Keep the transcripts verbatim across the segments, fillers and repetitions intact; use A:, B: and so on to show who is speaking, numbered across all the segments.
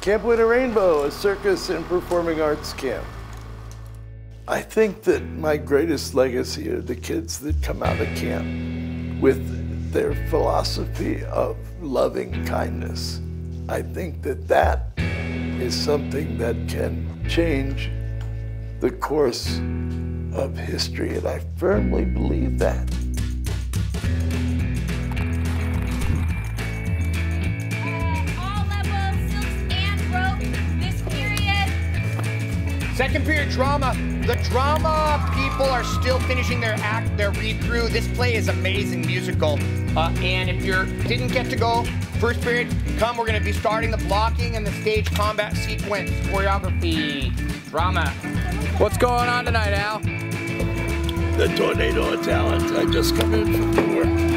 A: Camp Winnarainbow, a circus and performing arts camp. I think that my greatest legacy are the kids that come out of camp with their philosophy of loving kindness. I think that that is something that can change the course of history, and I firmly believe that.
B: Second period drama. The drama people are still finishing their act, their read-through. This play is amazing musical. Uh, and if you didn't get to go, first period, come, we're gonna be starting the blocking and the stage combat sequence, choreography, drama.
C: What's going on tonight, Al?
A: The tornado of talent. I just come in from the work.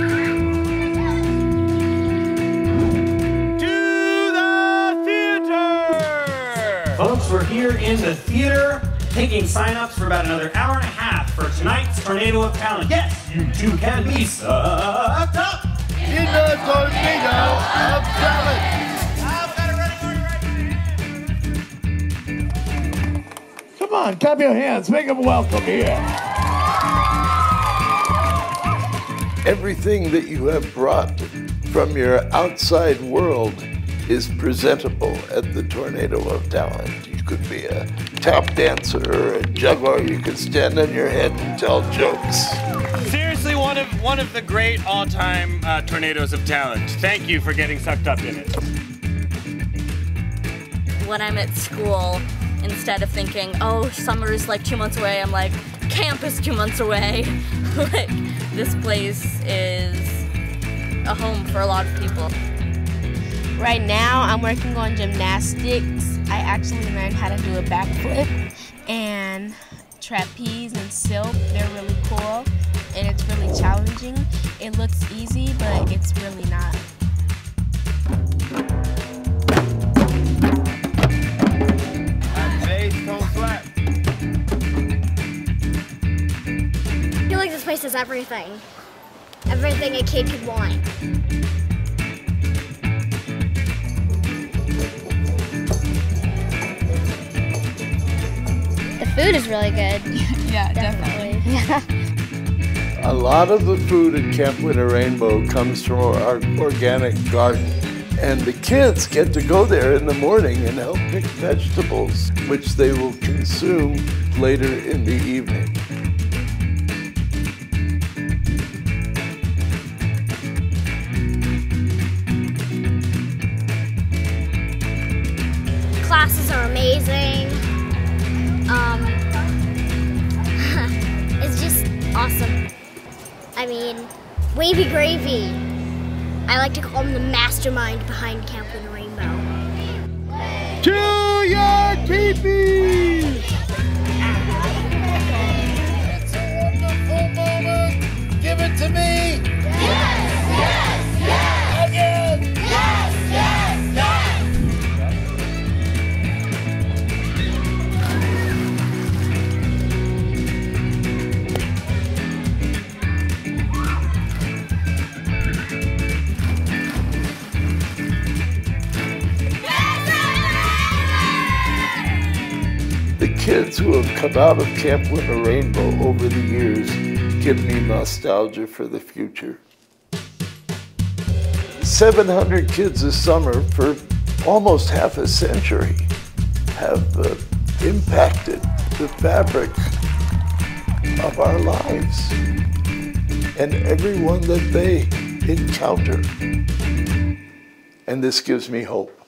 D: Folks, we're here in the theater taking sign-ups for about another hour and a half for tonight's Tornado of Talent. Yes, you too can be sucked up
A: In the tornado of talent. Come on, clap your hands. Make them welcome here. Everything that you have brought from your outside world is presentable at the Tornado of Talent. You could be a tap dancer or a juggler. You could stand on your head and tell jokes.
E: Seriously, one of one of the great all-time uh, Tornadoes of Talent. Thank you for getting sucked up in it.
F: When I'm at school, instead of thinking, oh, summer is like two months away, I'm like, camp is two months away. Like, this place is a home for a lot of people.
G: Right now, I'm working on gymnastics. I actually learned how to do a backflip and trapeze and silk. They're really cool, and it's really challenging. It looks easy, but it's really not.
B: Bass, tone flat.
H: I feel like this place has everything. Everything a kid could want. The food is really good.
G: Yeah,
H: definitely.
G: Yeah.
A: A lot of the food at Camp Winnarainbow comes from our organic garden. And the kids get to go there in the morning and help pick vegetables, which they will consume later in the evening.
H: Classes are amazing. Um, it's just awesome. I mean, wavy gravy. I like to call him the mastermind behind Camp Winnarainbow.
A: To your teepees!
B: It's a wonderful moment. Give it to me.
H: Yes, yes, yes!
B: Again.
H: Yes, yes, yes!
A: The kids who have come out of Camp Winnarainbow over the years give me nostalgia for the future. seven hundred kids this summer for almost half a century have uh, impacted the fabric of our lives and everyone that they encounter. And this gives me hope.